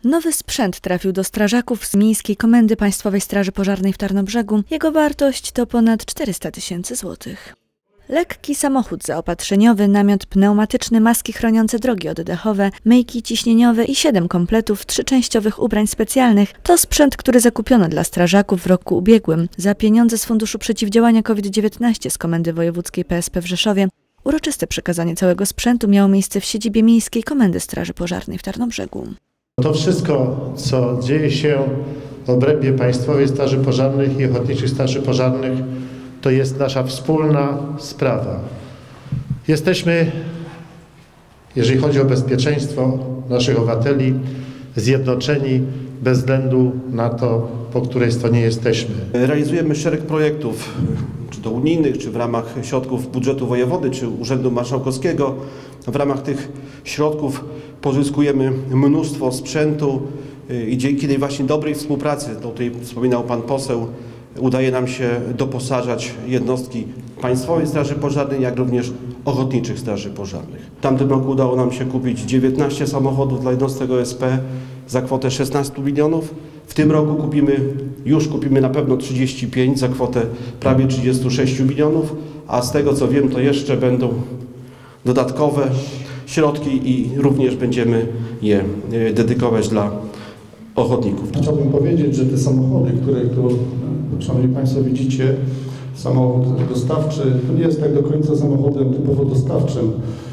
Nowy sprzęt trafił do strażaków z Miejskiej Komendy Państwowej Straży Pożarnej w Tarnobrzegu. Jego wartość to ponad 400 000 złotych. Lekki samochód zaopatrzeniowy, namiot pneumatyczny, maski chroniące drogi oddechowe, myjki ciśnieniowe i 7 kompletów trzyczęściowych ubrań specjalnych to sprzęt, który zakupiono dla strażaków w roku ubiegłym za pieniądze z Funduszu Przeciwdziałania COVID-19 z Komendy Wojewódzkiej PSP w Rzeszowie. Uroczyste przekazanie całego sprzętu miało miejsce w siedzibie Miejskiej Komendy Straży Pożarnej w Tarnobrzegu. To wszystko, co dzieje się w obrębie Państwowej Straży Pożarnych i Ochotniczych Straży Pożarnych, to jest nasza wspólna sprawa. Jesteśmy, jeżeli chodzi o bezpieczeństwo naszych obywateli, zjednoczeni bez względu na to, po której stronie jesteśmy. Realizujemy szereg projektów, czy to unijnych, czy w ramach środków budżetu wojewody, czy Urzędu Marszałkowskiego. W ramach tych środków pozyskujemy mnóstwo sprzętu i dzięki tej właśnie dobrej współpracy, o której wspominał Pan Poseł, udaje nam się doposażać jednostki Państwowej Straży Pożarnej, jak również Ochotniczych Straży Pożarnych. W tamtym roku udało nam się kupić 19 samochodów dla jednostek OSP za kwotę 16 milionów. W tym roku już kupimy na pewno 35 za kwotę prawie 36 milionów, a z tego co wiem, to jeszcze będą dodatkowe środki i również będziemy je dedykować dla ochotników. Chciałbym powiedzieć, że te samochody, które tu, Szanowni Państwo, widzicie, samochód dostawczy, to nie jest tak do końca samochodem typowo dostawczym.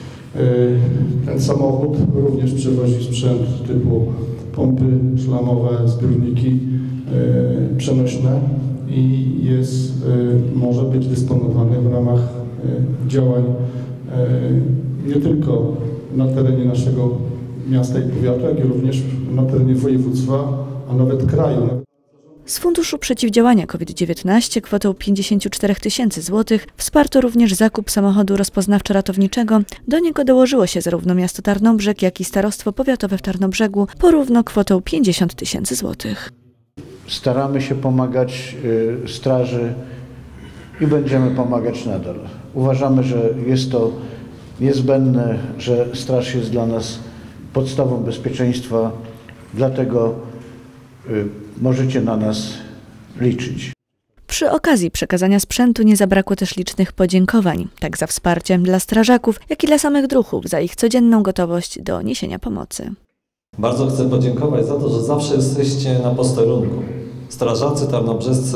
Ten samochód również przewozi sprzęt typu pompy szlamowe, zbiorniki przenośne i może być dysponowany w ramach działań nie tylko na terenie naszego miasta i powiatu, jak i również na terenie województwa, a nawet kraju. Z Funduszu Przeciwdziałania COVID-19 kwotą 54 000 złotych wsparto również zakup samochodu rozpoznawczo-ratowniczego. Do niego dołożyło się zarówno miasto Tarnobrzeg, jak i Starostwo Powiatowe w Tarnobrzegu porówno kwotą 50 000 złotych. Staramy się pomagać straży i będziemy pomagać nadal. Uważamy, że jest to niezbędne, że straż jest dla nas podstawą bezpieczeństwa, dlatego możecie na nas liczyć. Przy okazji przekazania sprzętu nie zabrakło też licznych podziękowań, tak za wsparcie dla strażaków, jak i dla samych druhów, za ich codzienną gotowość do niesienia pomocy. Bardzo chcę podziękować za to, że zawsze jesteście na posterunku. Strażacy tarnobrzescy,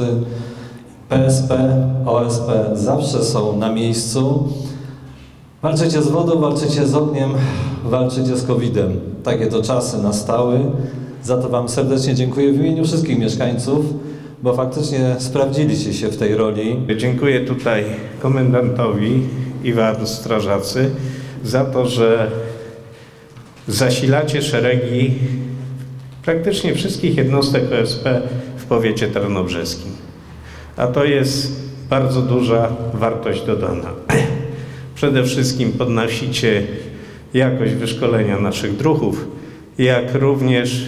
PSP, OSP zawsze są na miejscu. Walczycie z wodą, walczycie z ogniem, walczycie z COVID-em. Takie to czasy nastały. Za to Wam serdecznie dziękuję w imieniu wszystkich mieszkańców, bo faktycznie sprawdziliście się w tej roli. Dziękuję tutaj komendantowi i Wam, strażacy, za to, że zasilacie szeregi praktycznie wszystkich jednostek OSP w powiecie tarnobrzeskim. A to jest bardzo duża wartość dodana. Przede wszystkim podnosicie jakość wyszkolenia naszych druhów, jak również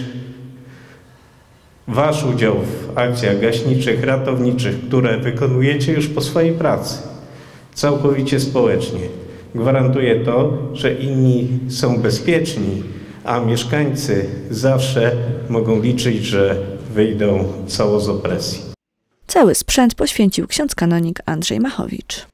Wasz udział w akcjach gaśniczych, ratowniczych, które wykonujecie już po swojej pracy, całkowicie społecznie. Gwarantuję to, że inni są bezpieczni, a mieszkańcy zawsze mogą liczyć, że wyjdą cało z opresji. Cały sprzęt poświęcił ksiądz kanonik Andrzej Machowicz.